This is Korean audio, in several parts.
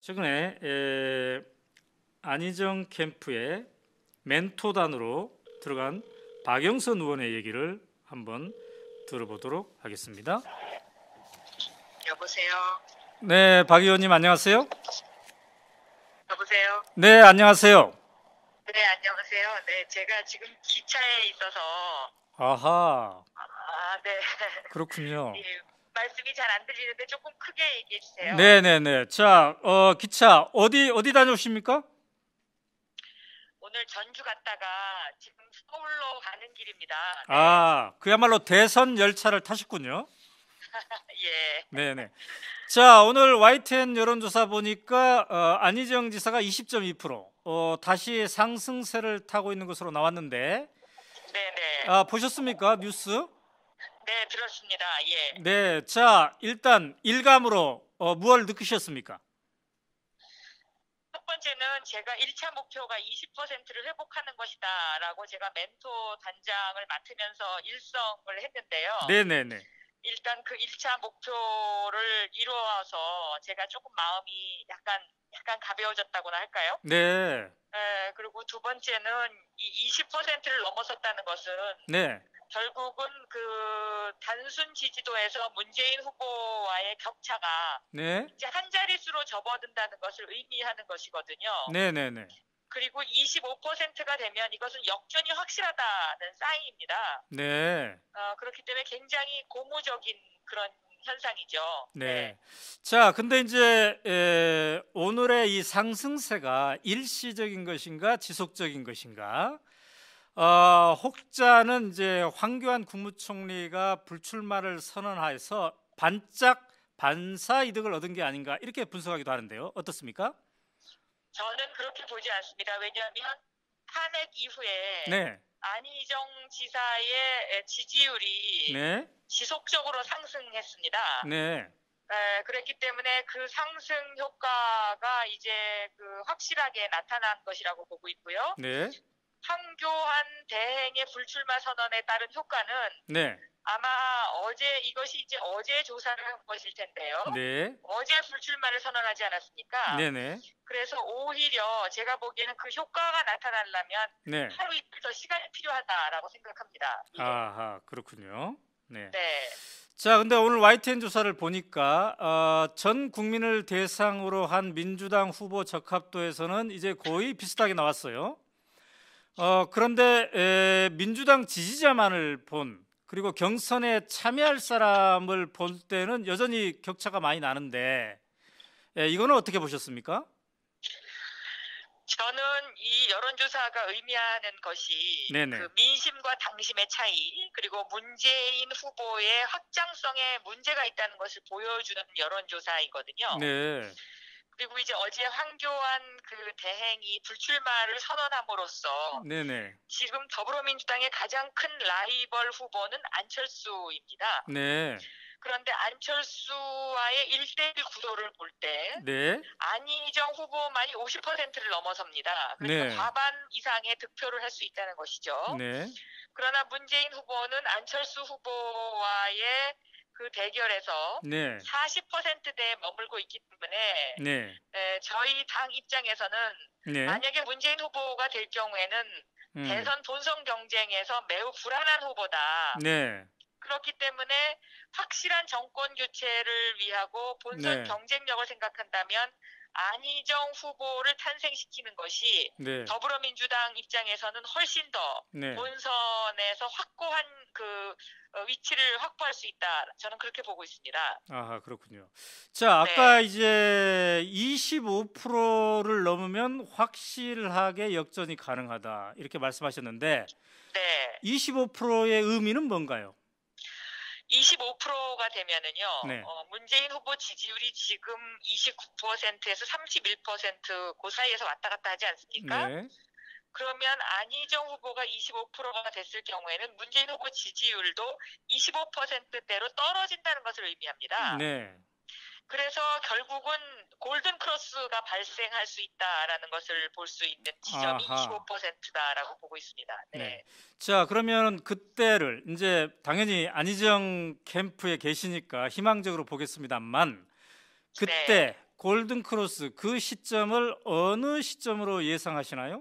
최근에 안희정 캠프의 멘토단으로 들어간 박영선 의원의 얘기를 한번 들어보도록 하겠습니다. 여보세요. 네, 박 의원님 안녕하세요. 여보세요. 네, 안녕하세요. 네, 안녕하세요. 네, 제가 지금 기차에 있어서 아하, 네. 그렇군요. 예, 말씀이 잘 안 들리는데 조금 크게 얘기해 주세요. 네네네. 자, 기차 어디 다녀오십니까? 오늘 전주 갔다가 지금 서울로 가는 길입니다. 네. 아, 그야말로 대선 열차를 타셨군요. 예. 네네. 자, 오늘 YTN 여론조사 보니까 안희정 지사가 20.2%, 다시 상승세를 타고 있는 것으로 나왔는데, 네네. 보셨습니까? 뉴스? 네, 들었습니다. 예. 네, 자, 일단 일감으로 무엇을 느끼셨습니까? 첫 번째는 제가 1차 목표가 20%를 회복하는 것이다 라고 제가 멘토 단장을 맡으면서 일성을 했는데요. 네네네. 일단 그 1차 목표를 이루어서 제가 조금 마음이 약간 가벼워졌다고나 할까요? 네. 그리고 두 번째는 이 20%를 넘어섰다는 것은 네. 결국은 그 단순 지지도에서 문재인 후보와의 격차가 네. 이제 한 자릿수로 접어든다는 것을 의미하는 것이거든요. 네네네. 그리고 25%가 되면 이것은 역전이 확실하다는 사인입니다. 네. 그렇기 때문에 굉장히 고무적인 그런 현상이죠. 네. 자, 근데 이제 오늘의 이 상승세가 일시적인 것인가 지속적인 것인가? 혹자는 이제 황교안 국무총리가 불출마를 선언하여서 반짝 반사 이득을 얻은 게 아닌가 이렇게 분석하기도 하는데요. 어떻습니까? 저는 그렇게 보지 않습니다. 왜냐하면 탄핵 이후에 네. 안희정 지사의 지지율이 네. 지속적으로 상승했습니다. 네. 그랬기 때문에 그 상승 효과가 이제 그 확실하게 나타난 것이라고 보고 있고요. 네. 황교안 대행의 불출마 선언에 따른 효과는 네. 아마 이것이 이제 어제 조사를 한 것일 텐데요. 네. 어제 불출마를 선언하지 않았습니까? 네네. 그래서 오히려 제가 보기에는 그 효과가 나타나려면 네. 하루 이틀 더 시간이 필요하다라고 생각합니다. 예. 아하, 그렇군요. 네. 네. 자, 근데 오늘 YTN 조사를 보니까 전 국민을 대상으로 한 민주당 후보 적합도에서는 이제 거의 비슷하게 나왔어요. 그런데 민주당 지지자만을 그리고 경선에 참여할 사람을 볼 때는 여전히 격차가 많이 나는데 이거는 어떻게 보셨습니까? 저는 이 여론조사가 의미하는 것이 네네. 그 민심과 당심의 차이, 그리고 문재인 후보의 확장성에 문제가 있다는 것을 보여주는 여론조사이거든요. 네. 그리고 이제 어제 황교안 그 대행이 불출마를 선언함으로써 네네. 지금 더불어민주당의 가장 큰 라이벌 후보는 안철수입니다. 네. 그런데 안철수와의 1대1 구도를 볼 때 네. 안희정 후보만이 50%를 넘어섭니다. 그러니까 네. 과반 이상의 득표를 할 수 있다는 것이죠. 네. 그러나 문재인 후보는 안철수 후보와의 그 대결에서 네. 40%대에 머물고 있기 때문에 네. 저희 당 입장에서는 네. 만약에 문재인 후보가 될 경우에는 대선 본선 경쟁에서 매우 불안한 후보다. 네. 그렇기 때문에 확실한 정권 교체를 위하고 본선 네. 경쟁력을 생각한다면 안희정 후보를 탄생시키는 것이 네. 더불어민주당 입장에서는 훨씬 더 네. 본선에서 확고한 그 위치를 확보할 수 있다. 저는 그렇게 보고 있습니다. 아하, 그렇군요. 자, 네. 아까 이제 25%를 넘으면 확실하게 역전이 가능하다 이렇게 말씀하셨는데 네. 25%의 의미는 뭔가요? 25%가 되면은요, 네. 문재인 후보 지지율이 지금 29%에서 31% 그 사이에서 왔다 갔다 하지 않습니까? 네. 그러면 안희정 후보가 25%가 됐을 경우에는 문재인 후보 지지율도 25%대로 떨어진다는 것을 의미합니다. 네. 그래서 결국은 골든 크로스가 발생할 수 있다라는 것을 볼 수 있는 지점이 아하. 25%다라고 보고 있습니다. 네. 네. 자, 그러면 그때를 이제 당연히 안희정 캠프에 계시니까 희망적으로 보겠습니다만 그때 네. 골든크로스 그 시점을 어느 시점으로 예상하시나요?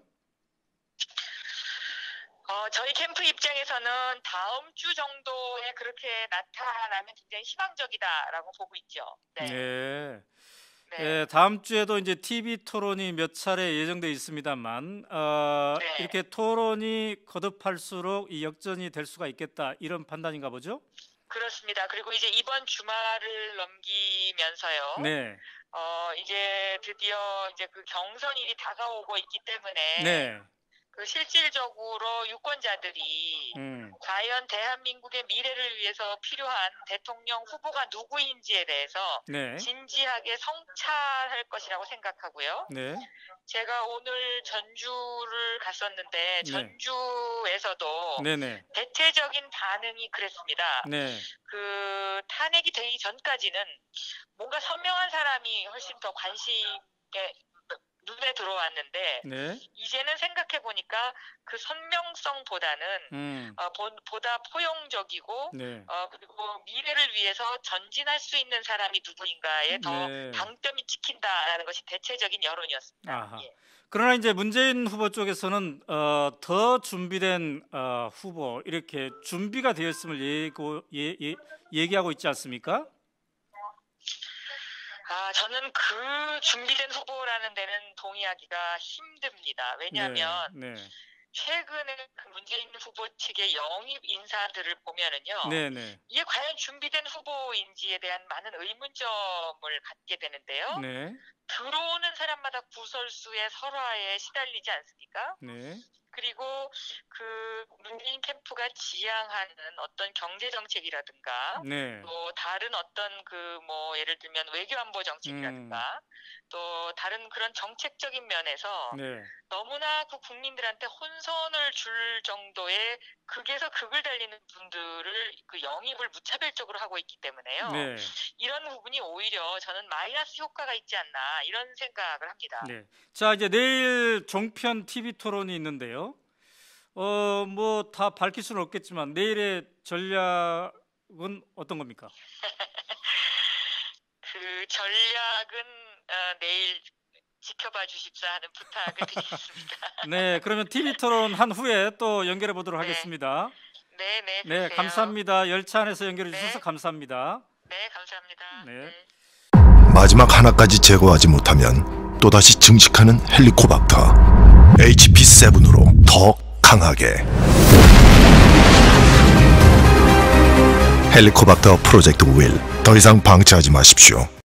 저희 캠프 입장에서는 다음 주 정도에 그렇게 나타나면 굉장히 희망적이다라고 보고 있죠. 네. 네. 네. 예, 다음 주에도 이제 TV 토론이 몇 차례 예정돼 있습니다만 네. 이렇게 토론이 거듭할수록 이 역전이 될 수가 있겠다 이런 판단인가 보죠? 그렇습니다. 그리고 이제 이번 주말을 넘기면서요. 네. 이제 드디어 이제 그 경선일이 다가오고 있기 때문에 네. 그 실질적으로 유권자들이 과연 대한민국의 미래를 위해서 필요한 대통령 후보가 누구인지에 대해서 네. 진지하게 성찰할 것이라고 생각하고요. 네. 제가 오늘 전주를 갔었는데 전주에서도 네네. 대체적인 반응이 그랬습니다. 네. 그 탄핵이 되기 전까지는 뭔가 선명한 사람이 훨씬 더 관심에 눈에 들어왔는데 네. 이제는 생각해 보니까 그 선명성보다는 보다 포용적이고 네. 그리고 미래를 위해서 전진할 수 있는 사람이 누구인가에 더 네. 방점이 찍힌다라는 것이 대체적인 여론이었습니다. 아하. 예. 그러나 이제 문재인 후보 쪽에서는 더 준비된 후보 이렇게 준비가 되었음을 얘기하고 있지 않습니까? 저는 그 준비된 후보라는 데는 동의하기가 힘듭니다. 왜냐하면 네. 최근에 그 문재인 후보 측의 영입 인사들을 보면은요. 네네. 이게 과연 준비된 후보인지에 대한 많은 의문점을 갖게 되는데요. 네. 들어오는 사람마다 구설수의 설화에 시달리지 않습니까? 네. 그리고 그 문재인 캠프가 지향하는 어떤 경제 정책이라든가 네. 또 다른 어떤 그 뭐 예를 들면 외교안보 정책이라든가 또 다른 그런 정책적인 면에서 네. 너무나 그 국민들한테 혼선을 줄 정도의 극에서 극을 달리는 분들을 그 영입을 무차별적으로 하고 있기 때문에요. 네. 이런 부분이 오히려 저는 마이너스 효과가 있지 않나 이런 생각을 합니다. 네. 자, 이제 내일 종편 TV 토론이 있는데요. 뭐 다 밝힐 수는 없겠지만 내일의 전략은 어떤 겁니까? 그 전략은 내일 지켜봐 주십사 하는 부탁을 드리겠습니다. 네, 그러면 TV 토론 한 후에 또 연결해 보도록 하겠습니다. 네, 네, 감사합니다. 열차 안에서 연결해 주셔서 네. 감사합니다. 네, 감사합니다. 네. 마지막 하나까지 제거하지 못하면 또다시 증식하는 헬리코박터 HP7으로 더 강하게 헬리코박터 프로젝트 윌 더 이상 방치하지 마십시오.